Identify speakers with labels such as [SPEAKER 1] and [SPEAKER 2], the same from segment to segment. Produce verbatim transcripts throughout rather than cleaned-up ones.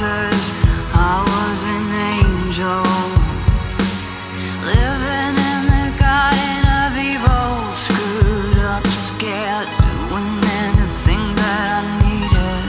[SPEAKER 1] monsters. I was an angel, living in the garden of evil. Screwed up, scared, doing anything that I needed.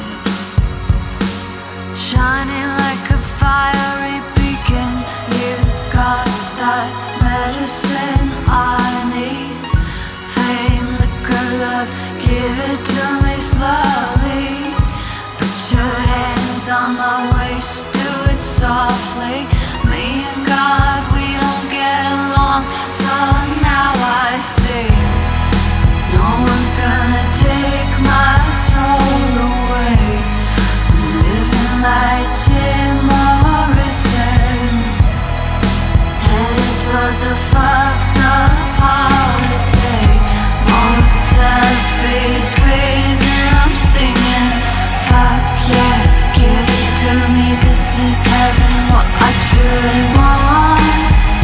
[SPEAKER 1] Shining like a fiery beacon. You got that medicine I need. Fame, liquor, love, give it to me slowly. Put your hands on my waist, do it softly. Me and God, we don't get along, so now I see no one's gonna take my soul away. I'm living like Jim Morrison, headed towards a fucked up holiday. Motels, breeze, breeze, and I'm singing, fuck yeah, give it to me, this is heaven. What I truly want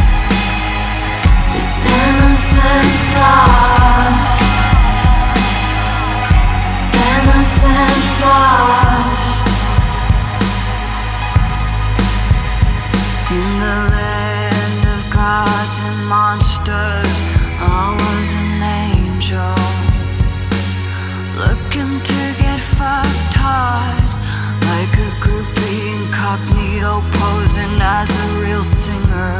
[SPEAKER 1] is innocence lost, innocence lost. In the land of gods and monsters, I was an angel, looking to get fucked hard, like a groupie incognito, posing as a real singer.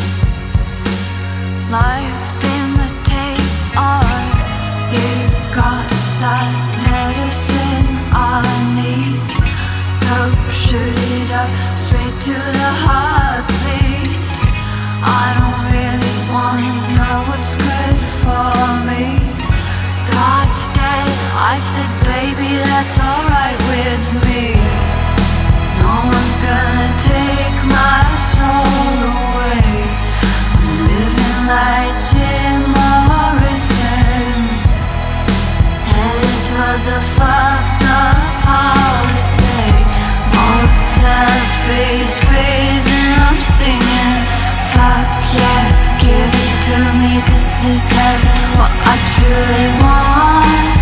[SPEAKER 1] Life imitates art. You got that medicine I need. Dope, shoot it up, straight to the heart, please. I don't really wanna know what's good for me. God's dead, I said, baby, that's alright with me. No one's gonna take my soul away. I'm living like Jim Morrison, headed towards a fucked up holiday. Motels, breeze, breeze, and I'm singing, fuck yeah, give it to me, this is heaven. What I truly want